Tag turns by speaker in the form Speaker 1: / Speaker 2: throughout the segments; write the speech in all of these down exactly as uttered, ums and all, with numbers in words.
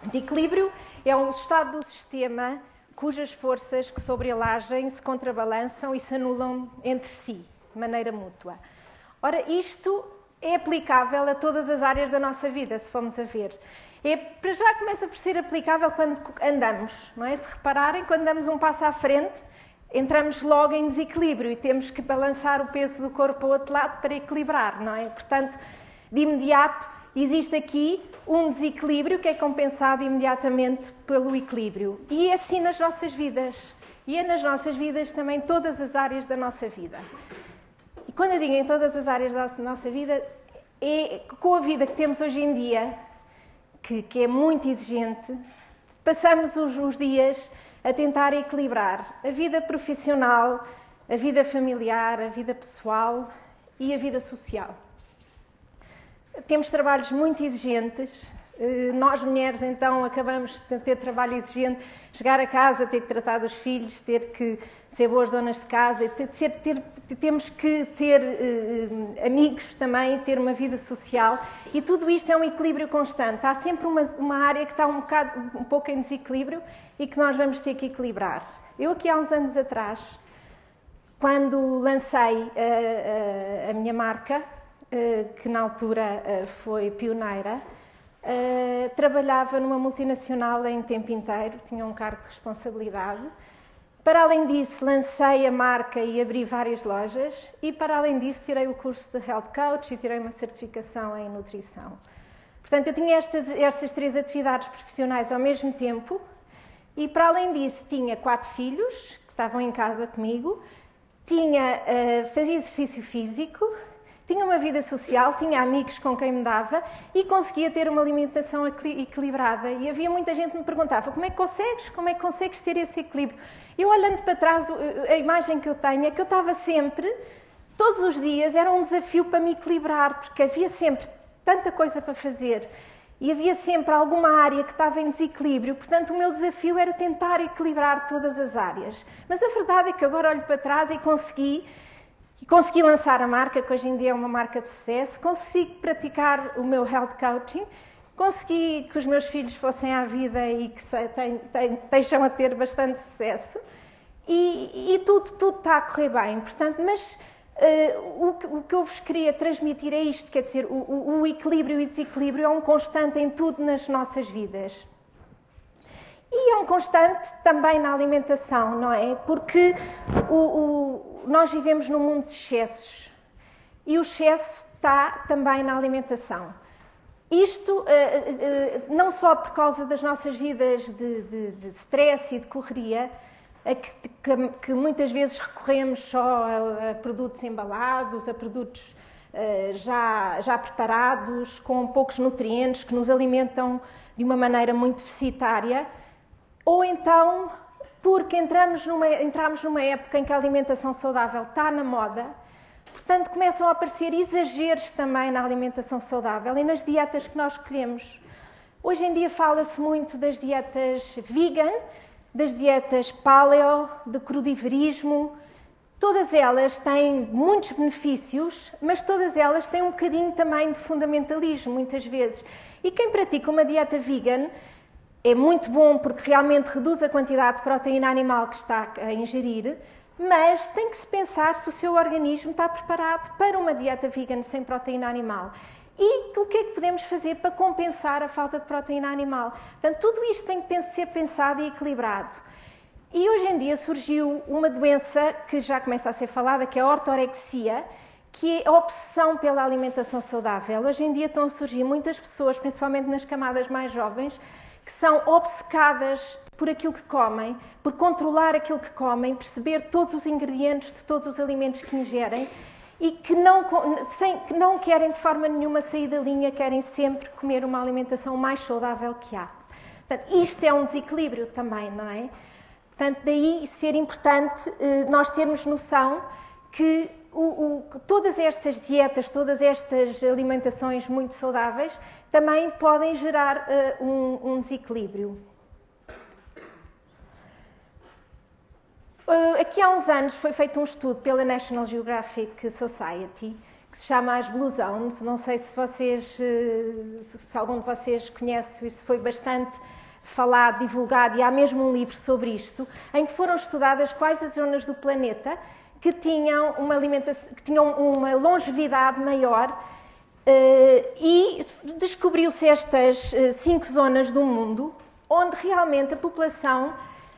Speaker 1: De equilíbrio é um estado do sistema cujas forças que sobre ele agem se contrabalançam e se anulam entre si, de maneira mútua. Ora, isto é aplicável a todas as áreas da nossa vida, se formos a ver. É, para já começa por ser aplicável quando andamos, não é? Se repararem, quando damos um passo à frente, entramos logo em desequilíbrio e temos que balançar o peso do corpo ao outro lado para equilibrar, não é? Portanto, de imediato, existe aqui um desequilíbrio que é compensado imediatamente pelo equilíbrio. E é assim nas nossas vidas. E é nas nossas vidas também todas as áreas da nossa vida. E quando eu digo em todas as áreas da nossa vida, é com a vida que temos hoje em dia, que, que é muito exigente, passamos os, os dias a tentar equilibrar a vida profissional, a vida familiar, a vida pessoal e a vida social. Temos trabalhos muito exigentes. Nós, mulheres, então, acabamos de ter trabalho exigente, chegar a casa, ter que tratar dos filhos, ter que ser boas donas de casa, ter, ter, ter, temos que ter uh, amigos também, ter uma vida social, e tudo isto é um equilíbrio constante. Há sempre uma, uma área que está um, bocado, um pouco em desequilíbrio e que nós vamos ter que equilibrar. Eu aqui há uns anos atrás, quando lancei uh, uh, a minha marca, uh, que na altura uh, foi pioneira, Uh, trabalhava numa multinacional em tempo inteiro, tinha um cargo de responsabilidade. Para além disso, lancei a marca e abri várias lojas e, para além disso, tirei o curso de Health Coach e tirei uma certificação em nutrição. Portanto, eu tinha estas, estas três atividades profissionais ao mesmo tempo e, para além disso, tinha quatro filhos que estavam em casa comigo, tinha, uh, fazia exercício físico, tinha uma vida social, tinha amigos com quem me dava e conseguia ter uma alimentação equilibrada. E havia muita gente que me perguntava, como é que consegues? Como é que consegues ter esse equilíbrio? Eu, olhando para trás, a imagem que eu tenho é que eu estava sempre, todos os dias, era um desafio para me equilibrar, porque havia sempre tanta coisa para fazer e havia sempre alguma área que estava em desequilíbrio. Portanto, o meu desafio era tentar equilibrar todas as áreas. Mas a verdade é que agora olho para trás e consegui E consegui lançar a marca, que hoje em dia é uma marca de sucesso, consegui praticar o meu health coaching, consegui que os meus filhos fossem à vida e que estejam a ter bastante sucesso e, e tudo, tudo está a correr bem. Portanto, mas uh, o, o que eu vos queria transmitir é isto, quer dizer, o, o, o equilíbrio e desequilíbrio é um constante em tudo nas nossas vidas. E é um constante também na alimentação, não é? Porque o, o, nós vivemos num mundo de excessos e o excesso está também na alimentação. Isto uh, uh, não só por causa das nossas vidas de, de, de stress e de correria, a que, que, que muitas vezes recorremos só a, a produtos embalados, a produtos uh, já, já preparados, com poucos nutrientes, que nos alimentam de uma maneira muito deficitária. Ou então, porque entramos numa, entramos numa época em que a alimentação saudável está na moda, portanto começam a aparecer exageros também na alimentação saudável e nas dietas que nós escolhemos. Hoje em dia fala-se muito das dietas vegan, das dietas paleo, de crudivorismo. Todas elas têm muitos benefícios, mas todas elas têm um bocadinho também de fundamentalismo, muitas vezes. E quem pratica uma dieta vegan é muito bom porque realmente reduz a quantidade de proteína animal que está a ingerir, mas tem que se pensar se o seu organismo está preparado para uma dieta vegan sem proteína animal. E o que é que podemos fazer para compensar a falta de proteína animal? Portanto, tudo isto tem que ser pensado e equilibrado. E hoje em dia surgiu uma doença que já começa a ser falada, que é a ortorexia, que é a obsessão pela alimentação saudável. Hoje em dia estão a surgir muitas pessoas, principalmente nas camadas mais jovens, que são obcecadas por aquilo que comem, por controlar aquilo que comem, perceber todos os ingredientes de todos os alimentos que ingerem e que não, sem, que não querem de forma nenhuma sair da linha, querem sempre comer uma alimentação mais saudável que há. Portanto, isto é um desequilíbrio também, não é? Portanto, daí ser importante eh, nós termos noção que O, o, todas estas dietas, todas estas alimentações muito saudáveis também podem gerar uh, um, um desequilíbrio. Uh, aqui há uns anos foi feito um estudo pela National Geographic Society que se chama as Blue Zones. Não sei se vocês, se algum de vocês conhece, isso foi bastante falado, divulgado, e há mesmo um livro sobre isto, em que foram estudadas quais as zonas do planeta que tinham uma alimentação, que tinham uma longevidade maior, e descobriu-se estas cinco zonas do mundo onde realmente a população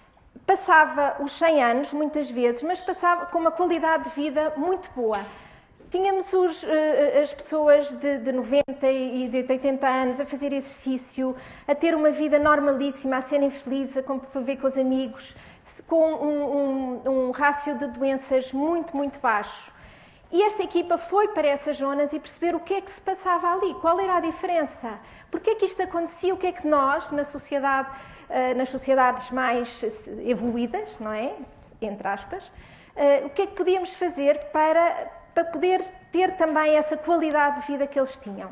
Speaker 1: passava os cem anos, muitas vezes, mas passava com uma qualidade de vida muito boa. Tínhamos os, as pessoas de, de noventa e de oitenta anos a fazer exercício, a ter uma vida normalíssima, a serem felizes, a conviver com os amigos, com um, um, um rácio de doenças muito, muito baixo. E esta equipa foi para essas zonas e perceber o que é que se passava ali, qual era a diferença, porque é que isto acontecia, o que é que nós, na sociedade, nas sociedades mais evoluídas, não é? Entre aspas, o que é que podíamos fazer para, para poder ter também essa qualidade de vida que eles tinham.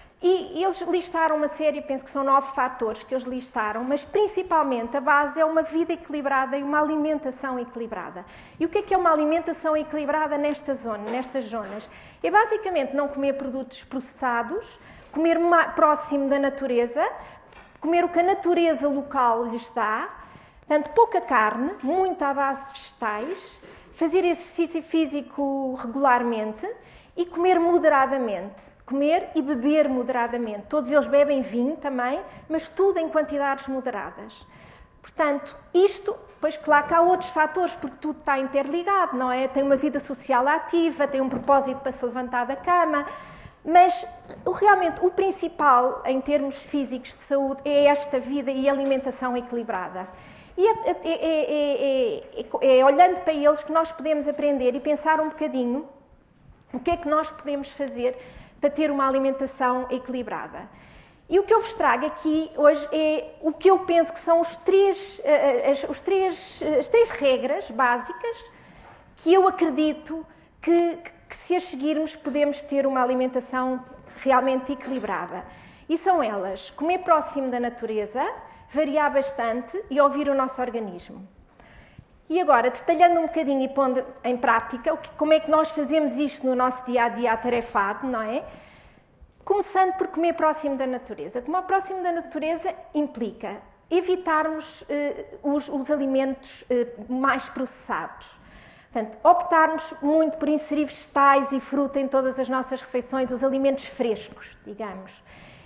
Speaker 1: E eles listaram uma série, penso que são nove fatores que eles listaram, mas principalmente a base é uma vida equilibrada e uma alimentação equilibrada. E o que é que é uma alimentação equilibrada nesta zona, nestas zonas? É basicamente não comer produtos processados, comer próximo da natureza, comer o que a natureza local lhes dá, portanto, pouca carne, muito à base de vegetais, fazer exercício físico regularmente e comer moderadamente. Comer e beber moderadamente. Todos eles bebem vinho também, mas tudo em quantidades moderadas. Portanto, isto, pois claro que há outros fatores, porque tudo está interligado, não é? Tem uma vida social ativa, tem um propósito para se levantar da cama, mas realmente o principal em termos físicos de saúde é esta vida e alimentação equilibrada. E é, é, é, é, é olhando para eles que nós podemos aprender e pensar um bocadinho o que é que nós podemos fazer para ter uma alimentação equilibrada. E o que eu vos trago aqui hoje é o que eu penso que são os três, as, os três, as três regras básicas que eu acredito que, que, se as seguirmos, podemos ter uma alimentação realmente equilibrada. E são elas: comer próximo da natureza, variar bastante e ouvir o nosso organismo. E agora, detalhando um bocadinho e pondo em prática como é que nós fazemos isto no nosso dia-a-dia atarefado, não é? Começando por comer próximo da natureza. Comer próximo da natureza implica evitarmos eh, os, os alimentos eh, mais processados. Portanto, optarmos muito por inserir vegetais e fruta em todas as nossas refeições, os alimentos frescos, digamos.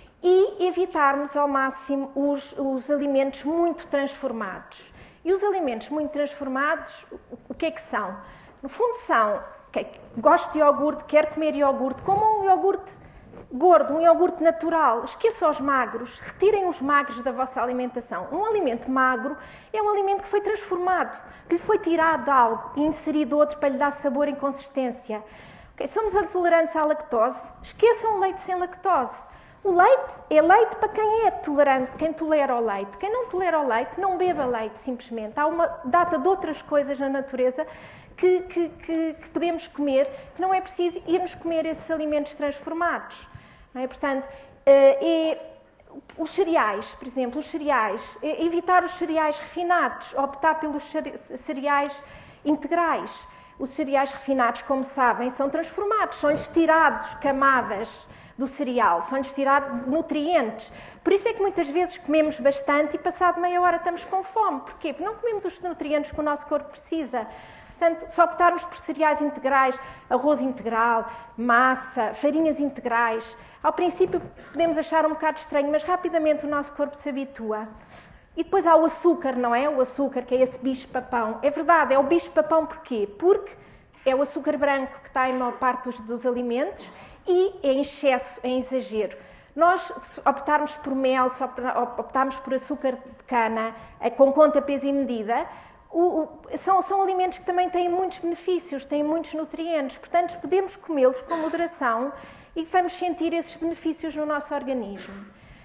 Speaker 1: E evitarmos ao máximo os, os alimentos muito transformados. E os alimentos muito transformados, o que é que são? No fundo são, gosto de iogurte, quero comer iogurte, como um iogurte gordo, um iogurte natural. Esqueçam os magros, retirem os magros da vossa alimentação. Um alimento magro é um alimento que foi transformado, que lhe foi tirado de algo e inserido outro para lhe dar sabor e consistência. Okay, somos intolerantes à lactose, esqueçam o leite sem lactose. O leite é leite para quem é tolerante, quem tolera o leite. Quem não tolera o leite, não beba leite, simplesmente. Há uma data de outras coisas na natureza que, que, que, que podemos comer, que não é preciso irmos comer esses alimentos transformados. Não é? Portanto, é, os cereais, por exemplo, os cereais, é evitar os cereais refinados, optar pelos cereais integrais. Os cereais refinados, como sabem, são transformados, são-lhes tirados camadas do cereal, são-lhes tirados nutrientes. Por isso é que muitas vezes comemos bastante e passado meia hora estamos com fome. Porquê? Porque não comemos os nutrientes que o nosso corpo precisa. Portanto, se optarmos por cereais integrais, arroz integral, massa, farinhas integrais, ao princípio podemos achar um bocado estranho, mas rapidamente o nosso corpo se habitua. E depois há o açúcar, não é? O açúcar, que é esse bicho-papão. É verdade, é o bicho-papão porquê? Porque é o açúcar branco que está em maior parte dos, dos alimentos e é em excesso, é em exagero. Nós, se optarmos por mel, se optarmos por açúcar de cana, com conta, peso e medida, o, o, são, são alimentos que também têm muitos benefícios, têm muitos nutrientes, portanto podemos comê-los com moderação e vamos sentir esses benefícios no nosso organismo.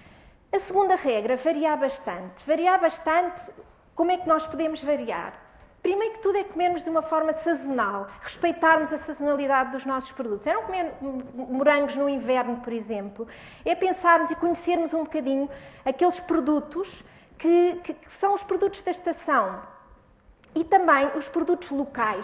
Speaker 1: A segunda regra, variar bastante. Variar bastante, como é que nós podemos variar? Primeiro que tudo é comermos de uma forma sazonal, respeitarmos a sazonalidade dos nossos produtos. É não comer morangos no inverno, por exemplo. É pensarmos e conhecermos um bocadinho aqueles produtos que, que, que são os produtos da estação. E também os produtos locais.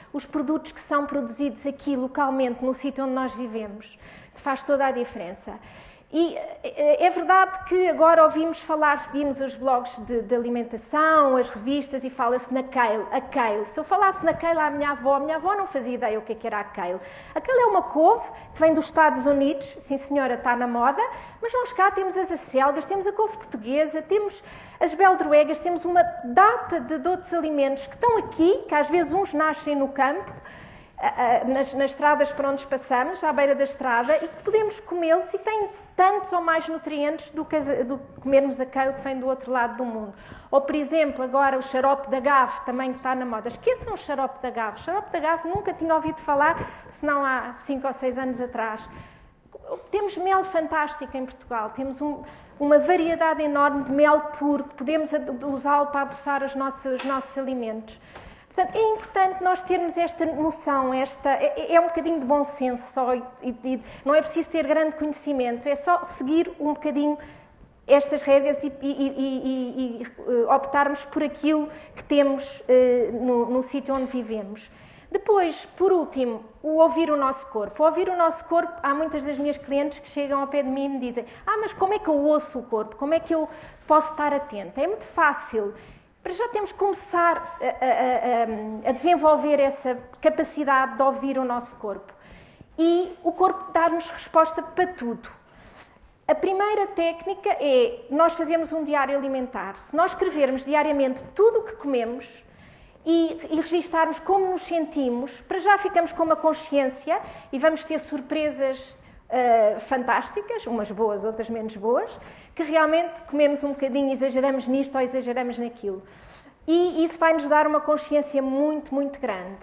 Speaker 1: os produtos que são produzidos aqui localmente, no sítio onde nós vivemos, que faz toda a diferença. E é verdade que agora ouvimos falar, seguimos os blogs de, de alimentação, as revistas, e fala-se na kale, a kale. Se eu falasse na kale à minha avó, a minha avó não fazia ideia o que, é que era a kale. A kale é uma couve que vem dos Estados Unidos, sim senhora, está na moda, mas nós cá temos as acelgas, temos a couve portuguesa, temos as beldroegas, temos uma data de, de outros alimentos que estão aqui, que às vezes uns nascem no campo, Nas, nas estradas por onde passamos, à beira da estrada, e que podemos comê-los e têm tantos ou mais nutrientes do que, do que comermos aquele que vem do outro lado do mundo. Ou, por exemplo, agora o xarope de agave, também que está na moda. Esqueçam o xarope de agave. O xarope de agave nunca tinha ouvido falar, senão há cinco ou seis anos atrás. Temos mel fantástico em Portugal, temos um, uma variedade enorme de mel puro, que podemos usá-lo para adoçar os nossos, os nossos alimentos. Portanto, é importante nós termos esta noção, esta, é, é um bocadinho de bom senso só, e, e não é preciso ter grande conhecimento, é só seguir um bocadinho estas regras e, e, e, e optarmos por aquilo que temos uh, no, no sítio onde vivemos. Depois, por último, o ouvir o nosso corpo. O ouvir o nosso corpo, há muitas das minhas clientes que chegam ao pé de mim e me dizem: ah, mas como é que eu ouço o corpo? Como é que eu posso estar atenta? É muito fácil. Para já temos que começar a, a, a, a desenvolver essa capacidade de ouvir o nosso corpo. E o corpo dá-nos resposta para tudo. A primeira técnica é nós fazermos um diário alimentar. Se nós escrevermos diariamente tudo o que comemos e, e registarmos como nos sentimos, para já ficamos com uma consciência e vamos ter surpresas Uh, fantásticas, umas boas, outras menos boas, que realmente comemos um bocadinho, exageramos nisto ou exageramos naquilo. E isso vai-nos dar uma consciência muito, muito grande.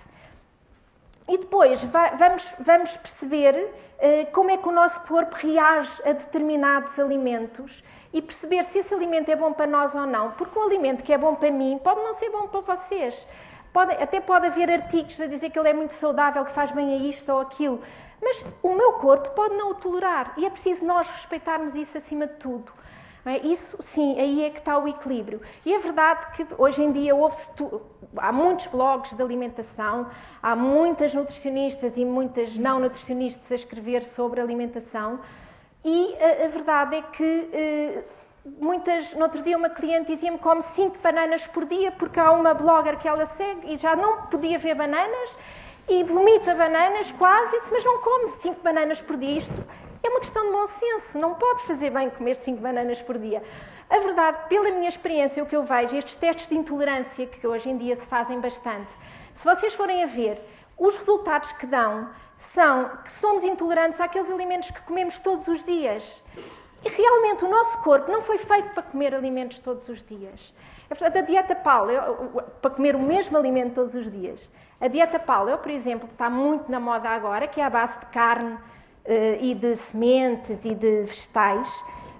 Speaker 1: E depois vai, vamos, vamos perceber uh, como é que o nosso corpo reage a determinados alimentos e perceber se esse alimento é bom para nós ou não. Porque um alimento que é bom para mim pode não ser bom para vocês. Pode, até pode haver artigos a dizer que ele é muito saudável, que faz bem a isto ou aquilo. Mas o meu corpo pode não o tolerar e é preciso nós respeitarmos isso acima de tudo. Não é? Isso, sim, aí é que está o equilíbrio. E é verdade que hoje em dia ouve-se tu... há muitos blogs de alimentação, há muitas nutricionistas e muitas não nutricionistas a escrever sobre alimentação e a, a verdade é que eh, muitas, no outro dia uma cliente dizia-me que come cinco bananas por dia porque há uma blogger que ela segue e já não podia ver bananas e vomita bananas quase e disse: mas não come cinco bananas por dia. Isto é uma questão de bom senso, não pode fazer bem comer cinco bananas por dia. A verdade, pela minha experiência, o que eu vejo, estes testes de intolerância que hoje em dia se fazem bastante, se vocês forem a ver, os resultados que dão são que somos intolerantes àqueles alimentos que comemos todos os dias. E realmente o nosso corpo não foi feito para comer alimentos todos os dias. É verdade, a dieta paleo, para comer o mesmo alimento todos os dias. A dieta paleo, por exemplo, que está muito na moda agora, que é a base de carne uh, e de sementes e de vegetais,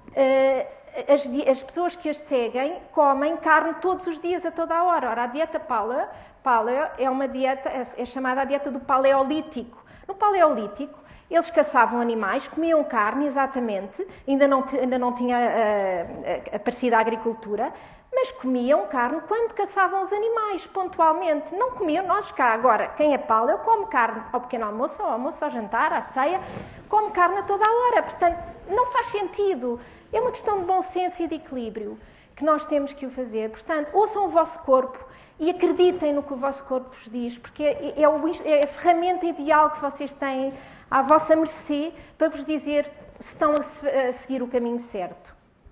Speaker 1: uh, as, as pessoas que as seguem comem carne todos os dias, a toda a hora. Ora, a dieta paleo, paleo é uma dieta, é, é chamada a dieta do paleolítico. No paleolítico, eles caçavam animais, comiam carne, exatamente, ainda não, ainda não tinha uh, aparecido a agricultura, mas comiam carne quando caçavam os animais, pontualmente. Não comiam, nós cá. Agora, quem é paleo come carne ao pequeno almoço, ao almoço, ao jantar, à ceia, come carne a toda a hora. Portanto, não faz sentido. É uma questão de bom senso e de equilíbrio que nós temos que o fazer. Portanto, ouçam o vosso corpo e acreditem no que o vosso corpo vos diz, porque é, é, o, é a ferramenta ideal que vocês têm à vossa mercê para vos dizer se estão a, a seguir o caminho certo.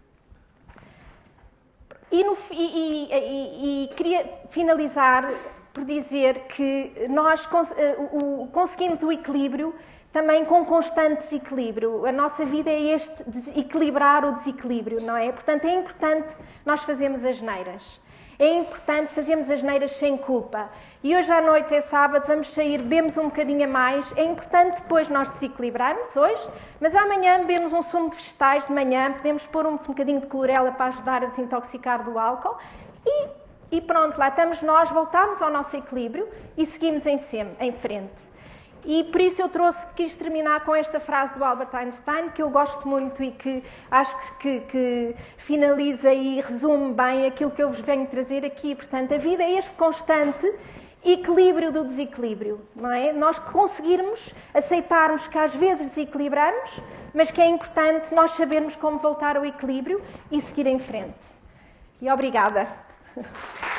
Speaker 1: E, no, e, e, e queria finalizar por dizer que nós cons, uh, o, conseguimos o equilíbrio também com constante desequilíbrio. A nossa vida é este, equilibrar o desequilíbrio, não é? Portanto, é importante nós fazermos as neiras. É importante fazermos as neiras sem culpa. E hoje à noite é sábado, vamos sair, bebemos um bocadinho a mais. É importante depois nós desequilibrarmos hoje, mas amanhã bebemos um sumo de vegetais de manhã, podemos pôr um, um bocadinho de clorela para ajudar a desintoxicar do álcool e, e pronto, lá estamos nós, voltamos ao nosso equilíbrio e seguimos em, em frente. E por isso eu trouxe, quis terminar com esta frase do Albert Einstein, que eu gosto muito e que acho que, que finaliza e resume bem aquilo que eu vos venho trazer aqui. Portanto, a vida é este constante equilíbrio do desequilíbrio, não é? Nós conseguirmos aceitarmos que às vezes desequilibramos, mas que é importante nós sabermos como voltar ao equilíbrio e seguir em frente. E obrigada.